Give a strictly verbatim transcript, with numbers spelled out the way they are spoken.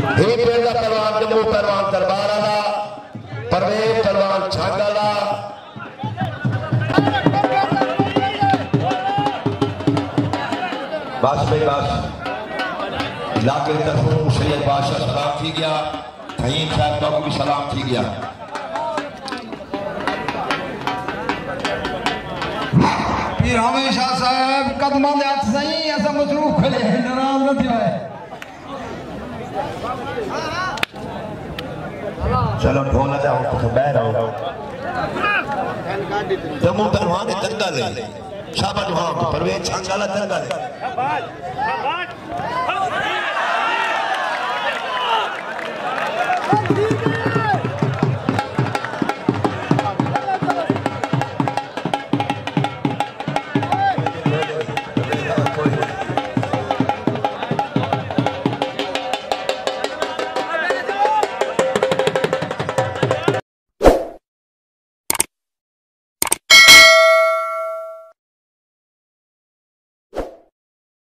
ही पेड़ पहलवान जम्मू पहलवान दरबार वाला परवेज पहलवान छंग वाला बस भाई बस इलाके की तरफों सैयद बादशाह सलाम थी गया खईम साहब का भी सलाम थी गया पीर हमेशा साहब कदम दे हाथ सही ऐसा मसरूफ खड़े हैं नाराज न थियो है चलो ढोल जाओ तो बैठ रहो जम्मू पहलवान दंगल है शाबाश वहां परवेज छंग वाला दंगल है शाबाश शाबाश